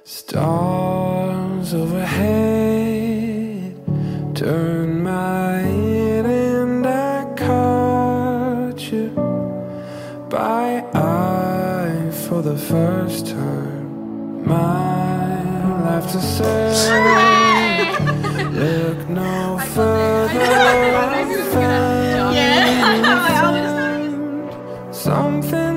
Stars overhead turn my head and I caught you by eye for the first time. My life to say, look no further. I found something